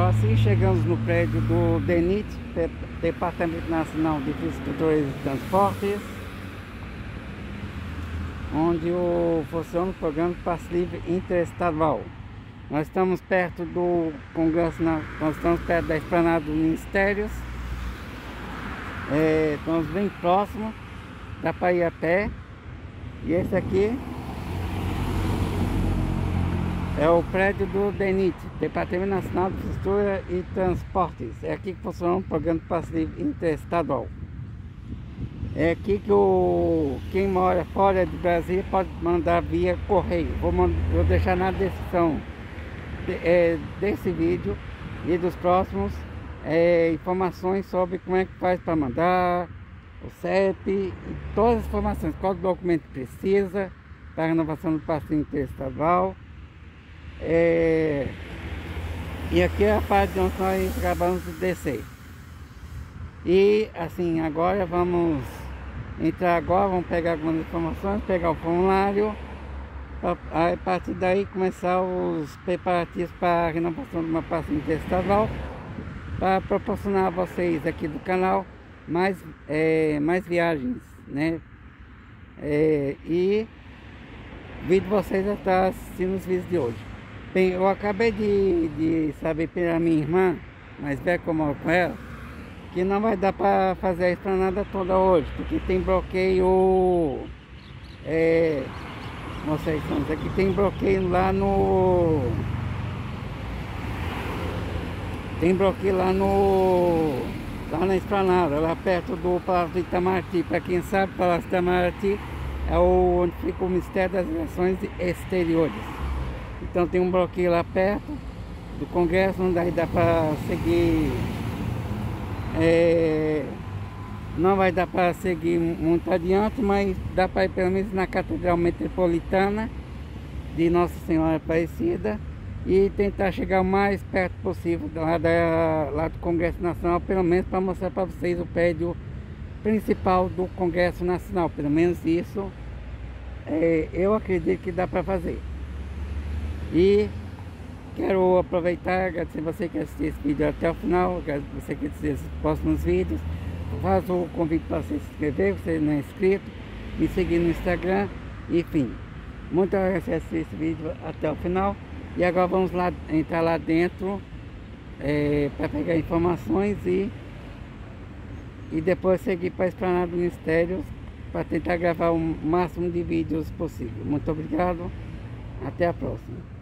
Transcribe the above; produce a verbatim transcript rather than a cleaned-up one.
assim chegamos no prédio do DENIT, Departamento Nacional de Infraestrutura e Transportes, onde o, funciona o programa de passe livre interestadual. Nós estamos perto do Congresso, nós estamos perto da esplanada dos Ministérios, é, estamos bem próximos, dá para ir a pé. E esse aqui é o prédio do DENIT, Departamento Nacional de Infraestrutura e Transportes. É aqui que funciona o programa de passe livre interestadual. É aqui que o, quem mora fora de Brasília pode mandar via correio. Vou, vou deixar na descrição de, é, desse vídeo e dos próximos é, informações sobre como é que faz para mandar, o C E P e todas as informações, qual documento precisa para a renovação do passe interestadual. É, e aqui é a parte onde nós acabamos de descer. E assim, agora vamos entrar agora, vamos pegar algumas informações, pegar o formulário, pra, a partir daí começar os preparativos para a renovação de uma passe interestadual, para proporcionar a vocês aqui do canal mais, é, mais viagens, né? É, e vídeo vocês já estão assistindo os vídeos de hoje. Bem, eu acabei de, de saber pela minha irmã, mais velha que eu moro com ela, que não vai dar para fazer a esplanada toda hoje, porque tem bloqueio, é, mostrei isso aqui, tem bloqueio lá no, tem bloqueio lá no, lá na esplanada, lá perto do Palácio do Itamaraty. Para quem sabe, o Palácio do Itamaraty é o, onde fica o Ministério das Relações Exteriores. Então tem um bloqueio lá perto do Congresso, não dá, dá para seguir, é, não vai dar para seguir muito adiante, mas dá para ir pelo menos na Catedral Metropolitana de Nossa Senhora Aparecida e tentar chegar o mais perto possível lá, da, lá do Congresso Nacional, pelo menos para mostrar para vocês o prédio principal do Congresso Nacional. Pelo menos isso é, eu acredito que dá para fazer. E quero aproveitar e agradecer você que assistiu esse vídeo até o final, agradecer você que assistiu os próximos vídeos. Faço o convite para você se inscrever, você não é inscrito, me seguir no Instagram, enfim. Muito obrigado por assistir esse vídeo até o final. E agora vamos lá, entrar lá dentro é, para pegar informações e, e depois seguir para a esplanada do Ministério para tentar gravar o máximo de vídeos possível. Muito obrigado, até a próxima.